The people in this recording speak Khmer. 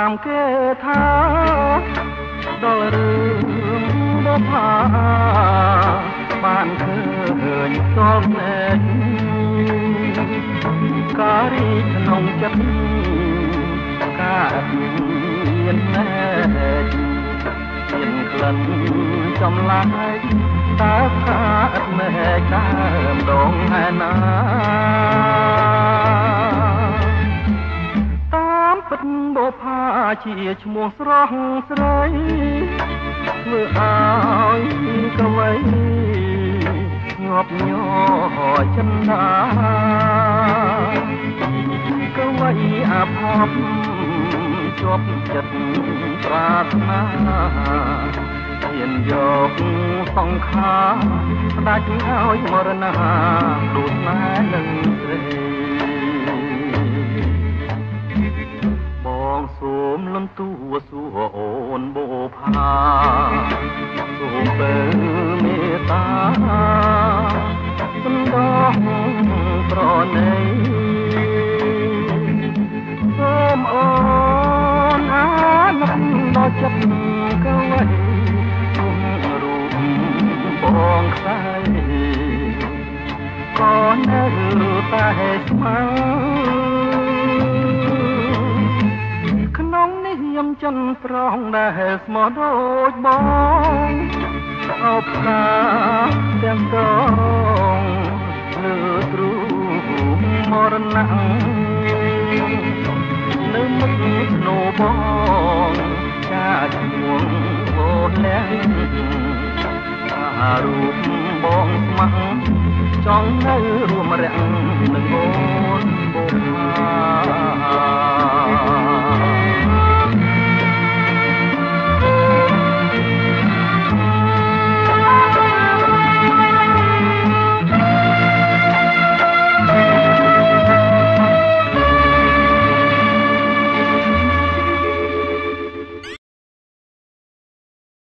តាមគេថាដល់រឿងបុប្ផាបានឃើញសល់ភ្នែកការីក្នុងចិត្តការមានណែកមានក្លិនចម្លែកតើកាត់មែកដើមដងហែណាតាមពិតបុប្ផាជាឈ្មោះស្រស់ស្រីធ្វើឲ្យក្រវៃងាប់ញ័រចិនដាក្រវៃអាភពជាប់ចិត្តប្រាថ្នាហ៊ានយកសង្ខារស្ដេចឲ្យមរណាដូចម៉ែនឹងស្រីបងសូមលំទួសួរអូនបុប្ផាសូមបើមេត្តាសំដងប្រណីសូមអូនអាណិតដល់ចិត្តកវៃរូបបងខ្សែក៏នៅតែស្មៅក្នុងនាមចិនប្រងដែលស្មោះដូចបងអបកាទាំងកងលើទ្រូងមរណៈនៅមុខស្នូបងចាឈ្មោះអូនលែងអារូបបងស្មោះចង់នៅរួមរាំង